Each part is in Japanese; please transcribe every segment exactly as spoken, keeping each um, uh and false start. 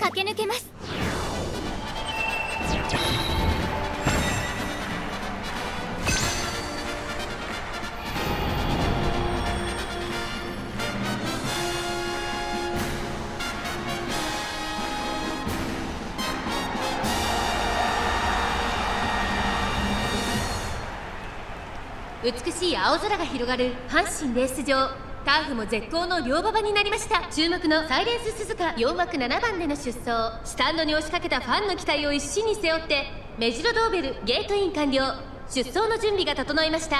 駆け抜けます。 美しい青空が広がる阪神レース場。ターフも絶好の両馬場になりました。注目のサイレンス鈴鹿よんわくななばんでの出走。スタンドに押しかけたファンの期待を一身に背負ってメジロドーベルゲートイン完了。出走の準備が整いました。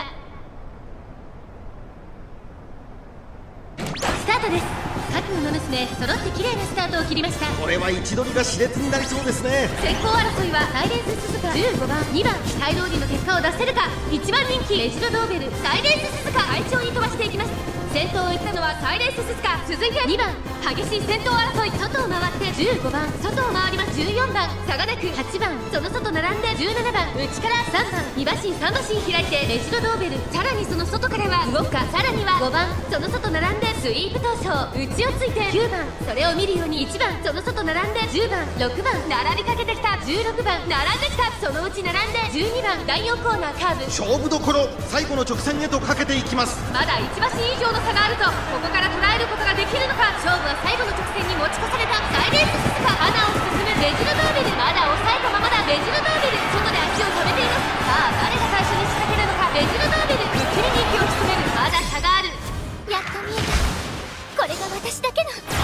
スタートです。各馬娘揃って綺麗なスタートを切りました。 これは位置取りが熾烈になりそうですね。 先行争いはサイレンス鈴鹿じゅうごばん、にばん、期待通りの結果を出せるか。いちばん人気メジロドーベルサイレンス鈴鹿快調に飛ばしていきます。先頭を行ったのはサイレンス鈴鹿。続いてにばん、激しい先頭争い。外を回ってじゅうごばん、外を回ります。じゅうよんばん差がなくはちばん、その外並んでじゅうななばん、内からさんばん、に馬身さん馬身開いてメジロドーベル。さらにその外からは動くか。さらにはごばん、その外並んでスイープ闘争。内をついてきゅうばん、それを見るようにいちばん、その外並んでじゅうばん、ろくばん並びかけてきた。じゅうろくばん並んできた。そのうち並んでじゅうにばん、だいよんコーナーカーブ。 勝負どころ、最後の直線へとかけていきます。 まだいち馬身以上の差があると、ここから捉えることができるのか。勝負は最後の直線に持ち越されたサイレンス鈴鹿。花を進むメジロドーベル。まだ抑えたままだメジロドーベル。外で足を止めています。さあ誰が最初に仕掛けるのか。メジロドーベル不気味に息を潜める。まだ差がある。 やっと見えた。これが私だけの。 さ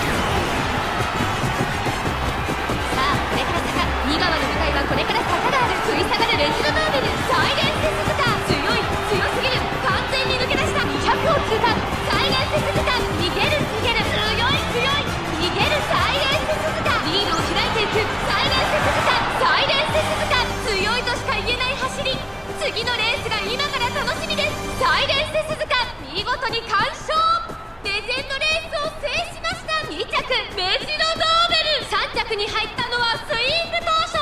あこれから坂。にばんの舞台はこれから坂がある。食い下がるメジロドーベル。サイレンス鈴鹿強い強すぎる。完全に抜け出した。にひゃくを通過。サイレンス鈴鹿逃げる逃げる。強い強い逃げる。サイレンス鈴鹿リードを開いていく。サイレンス鈴鹿サイレンス鈴鹿強いとしか言えない走り。次のレースが今から楽しみです。サイレンス鈴鹿見事に完勝。レジェンドレースを制しました。にちゃくメジロドーベル。さんちゃくに入ったのはスイープ闘争。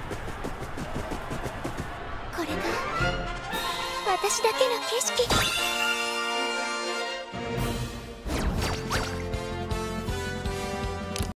これが私だけの景色。